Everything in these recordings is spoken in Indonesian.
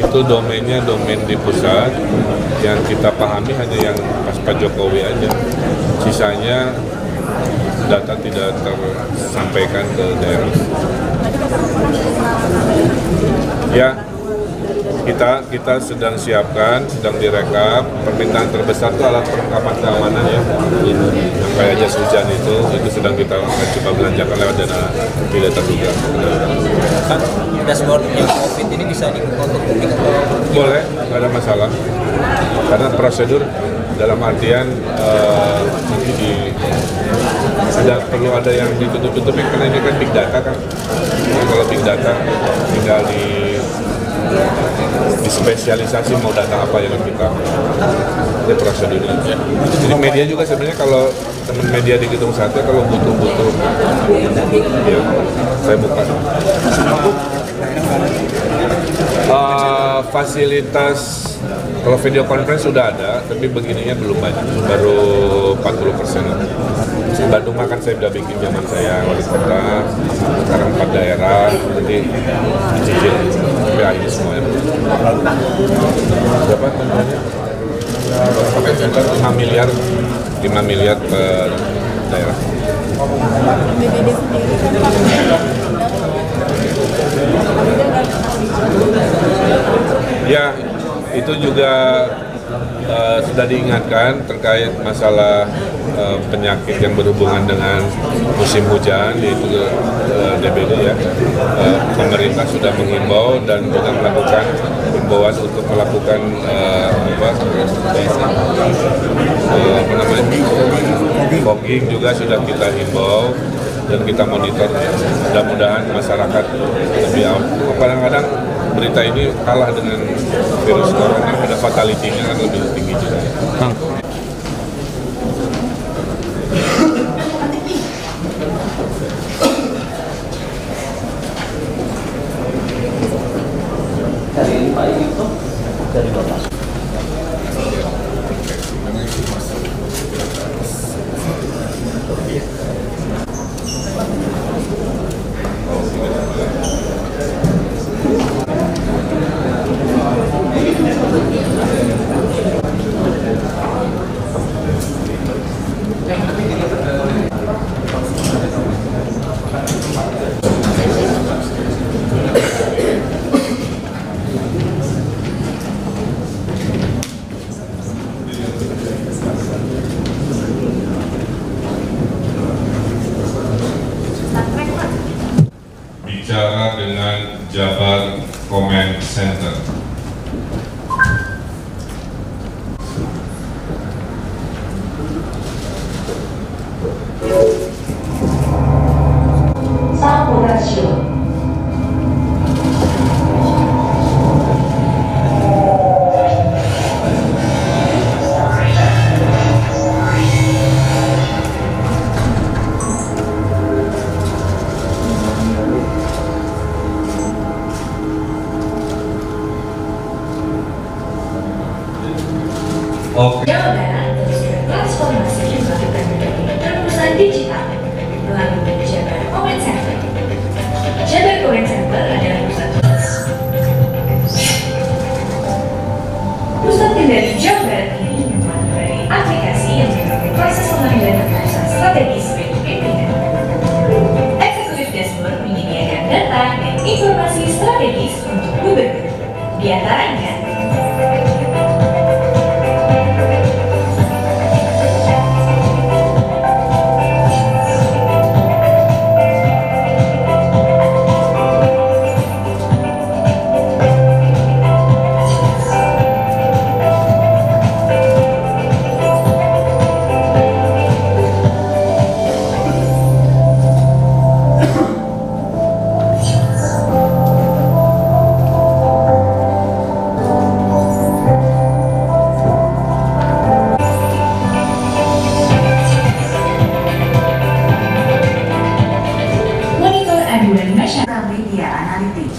itu domainnya domain di pusat, yang kita pahami hanya yang pas Pak Jokowi aja. Sisanya data tidak tersampaikan ke daerah. Ya, kita sedang siapkan, sedang direkap. Permintaan terbesar itu alat perlengkapan keamanan ya, yang kayak jas hujan itu sedang kita coba belanjakan lewat dana tidak terduga. Kan dashboard yang COVID ini bisa dibuka untuk publik atau boleh, nggak ada masalah. Karena prosedur dalam artian nanti tidak perlu ada yang ditutup-tutupi karena ini kan big data kan. Jadi kalau big data tinggal dispesialisasi mau data apa yang kita ada prosedurnya. Jadi media juga sebenarnya kalau teman media di Gedung Sate kalau butuh ya saya buka. Fasilitas kalau video conference sudah ada, tapi begininya belum banyak, baru 40%. Di Bandung kan saya sudah bikin zaman saya wali kota, sekarang 4 daerah, jadi dicicil sampai akhir semuanya. Berapa tentunya? Sampai 5 miliar per daerah. BPD sendiri kan Ya, itu juga sudah diingatkan terkait masalah penyakit yang berhubungan dengan musim hujan, yaitu DBD ya. Pemerintah sudah menghimbau dan juga melakukan himbauan untuk melakukan fogging juga sudah kita himbau dan kita monitor. Mudah-mudahan masyarakat lebih awal. Kadang-kadang berita ini kalah dengan virus corona, ada fatality-nya kan lebih tinggi juga. dari Bapak? Bicara dengan Jabar Command Center. Jawa Barat terus bertransformasi dan melakukan berbagai perusahaan digital melalui Jabar Command Center. Jabar Command Center adalah pusat kendali Jawa Barat ini membuat berbagai aplikasi yang mendukung proses pengambilan keputusan strategis bagi pimpinan. Eksekutif Dashboard menyediakan data dan informasi strategis untuk gubernur, di antaranya media analitik.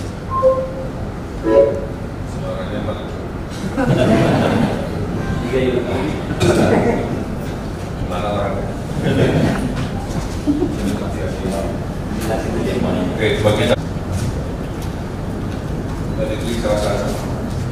Mana orangnya? Oke, coba kita. Dari salah satu.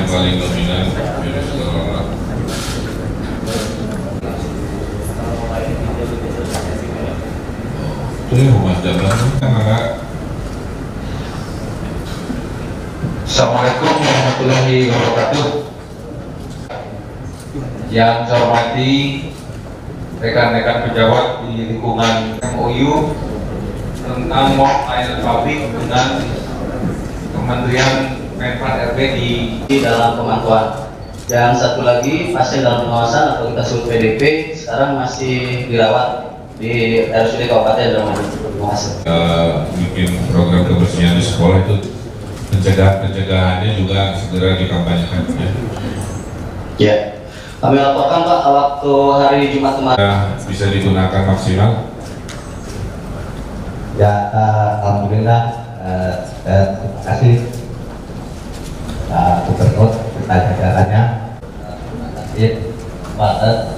paling dominan virus corona. Mas Jablan, Assalamualaikum warahmatullahi wabarakatuh. Yang saya hormati rekan-rekan pejabat di lingkungan MOU tentang mock layanan publik dengan Kementerian Menpan RB di dalam pemantauan. Yang satu lagi pasien dalam pengawasan atau kita sebut PDP sekarang masih dirawat di RSUD Kabupaten Indramayu. Terima kasih. Bikin program kebersihan di sekolah itu pencegahannya juga segera dikampanyekan. Ya, kami laporkan Pak waktu hari Jumat kemarin. Bisa digunakan maksimal. Ya, alhamdulillah. Terima kasih Pak Gubernur serta jajarannya. Pak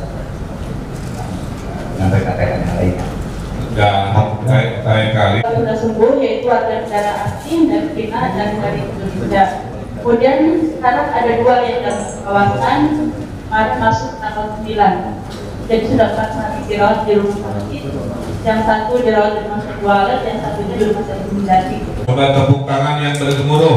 dan rekan-rekan yang lainnya. Dan lain kali sudah sembuh, yaitu warga negara asing dari China dan dari Indonesia. Kemudian sekarang ada 2 yang dalam kawasan Maret masuk tanggal 9. Jadi sudah 4 hari dirawat di rumah sakit. Yang satu dirawat di rumah sakit Walet, yang satunya di rumah sakit Bundati. coba tepuk tangan yang bergemuruh.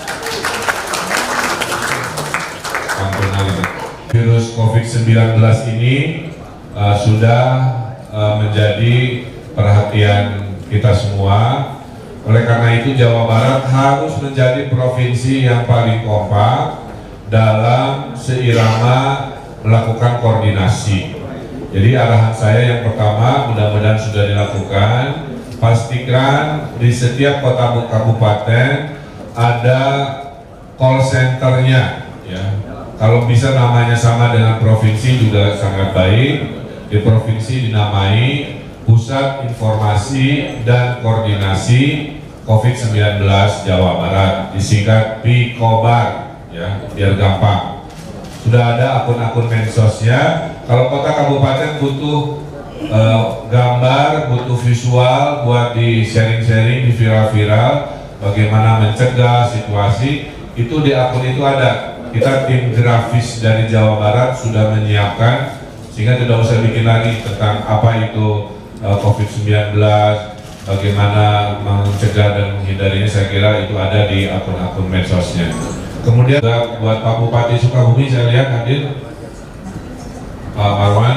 Virus COVID-19 ini sudah menjadi perhatian kita semua. Oleh karena itu Jawa Barat harus menjadi provinsi yang paling kompak dalam seirama melakukan koordinasi. Jadi arahan saya yang pertama, mudah-mudahan sudah dilakukan, pastikan di setiap kota kabupaten ada call centernya, ya. Kalau bisa namanya sama dengan provinsi juga sangat baik. Di provinsi dinamai Pusat Informasi dan Koordinasi COVID-19 Jawa Barat, disingkat PIKOBAR, ya, biar gampang. Sudah ada akun-akun medsosnya. Kalau kota kabupaten butuh gambar, butuh visual buat di sharing-sharing, di viral-viral, bagaimana mencegah situasi, itu di akun itu ada. Kita tim grafis dari Jawa Barat sudah menyiapkan, sehingga tidak usah bikin lagi tentang apa itu COVID-19, bagaimana mencegah dan menghindarinya. Saya kira itu ada di akun-akun medsosnya. Kemudian buat Pak Bupati Sukabumi, saya lihat hadir Pak Marwan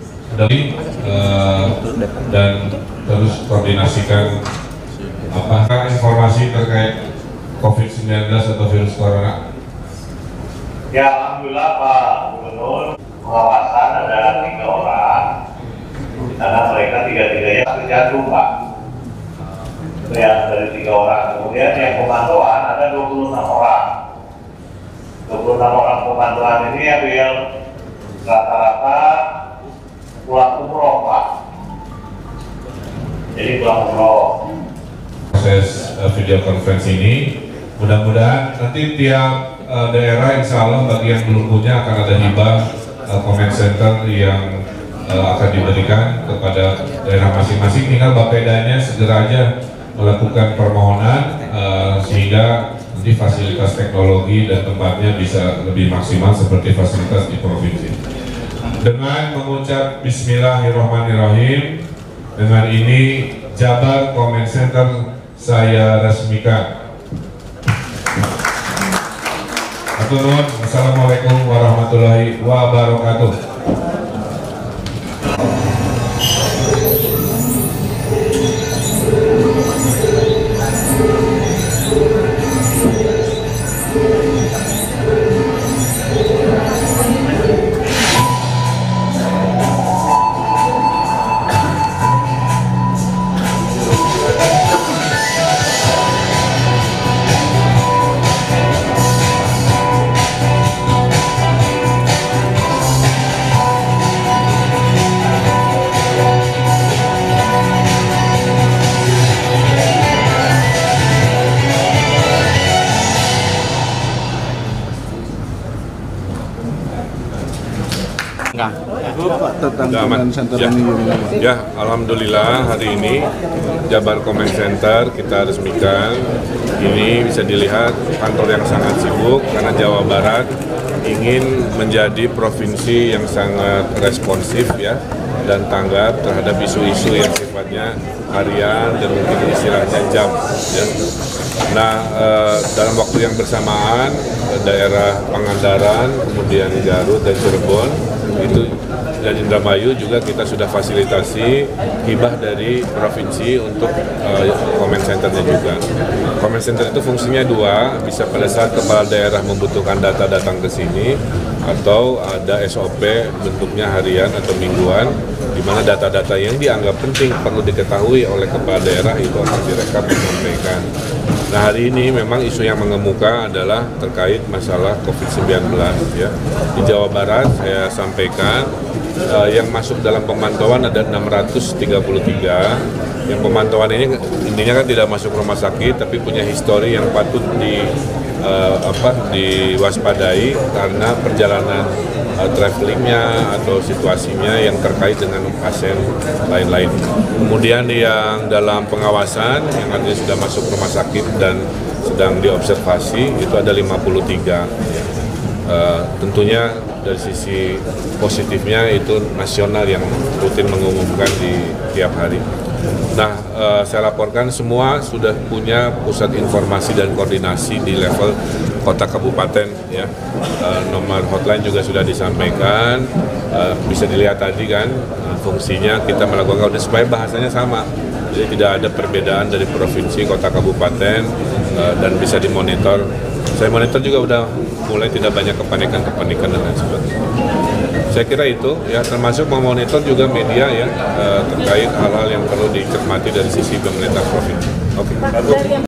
dan terus koordinasikan informasi terkait COVID-19 atau virus corona. Ya, alhamdulillah Pak Gubernur, pengawasan ada 3 orang, karena mereka tiga-tiganya sakit jantung Pak. Itu yang dari 3 orang. Kemudian yang pemantauan ada 26 orang. 26 orang pemantauan ini ambil rata-rata pulang umroh Pak. Jadi pulang umroh. Proses video conference ini, mudah-mudahan nanti tiap daerah insya Allah bagi yang belum punya akan ada hibah comment center yang akan diberikan kepada daerah masing-masing. Tinggal Bapedanya segera aja melakukan permohonan sehingga nanti fasilitas teknologi dan tempatnya bisa lebih maksimal seperti fasilitas di provinsi. Dengan mengucap Bismillahirrahmanirrahim, dengan ini Jabar Comment Center saya resmikan. Assalamualaikum warahmatullahi wabarakatuh. Nah, tentang Udah aman. Comment Center Ya. ini gimana? Ya, alhamdulillah hari ini Jabar Comment Center kita resmikan. Ini bisa dilihat kantor yang sangat sibuk karena Jawa Barat ingin menjadi provinsi yang sangat responsif ya dan tanggap terhadap isu-isu yang sifatnya harian dan mungkin istilahnya jam. Ya. Nah, dalam waktu yang bersamaan daerah Pangandaran, kemudian Garut dan Cirebon itu dan Indramayu juga kita sudah fasilitasi hibah dari provinsi untuk comment centernya juga. Comment center itu fungsinya dua, bisa pada saat kepala daerah membutuhkan data datang ke sini atau ada SOP bentuknya harian atau mingguan di mana data-data yang dianggap penting perlu diketahui oleh kepala daerah itu akan direkap dan disampaikan. Nah, hari ini memang isu yang mengemuka adalah terkait masalah COVID-19 ya. Di Jawa Barat saya sampaikan yang masuk dalam pemantauan ada 633. Yang pemantauan ini intinya kan tidak masuk rumah sakit tapi punya histori yang patut diwaspadai karena perjalanan travelingnya atau situasinya yang terkait dengan pasien lain-lain. Kemudian yang dalam pengawasan yang artinya sudah masuk rumah sakit dan sedang diobservasi itu ada 53. Tentunya dari sisi positifnya itu nasional yang rutin mengumumkan di tiap hari. Nah, saya laporkan semua sudah punya pusat informasi dan koordinasi di level kota kabupaten ya. Nomor hotline juga sudah disampaikan, bisa dilihat tadi kan fungsinya kita melakukan audit supaya bahasanya sama. Jadi tidak ada perbedaan dari provinsi, kota, kabupaten dan bisa dimonitor. Saya monitor juga udah mulai tidak banyak kepanikan dan lain sebagainya. Saya kira itu ya termasuk memonitor juga media ya terkait hal-hal yang perlu dicermati dari sisi pemerintah provinsi. Oke.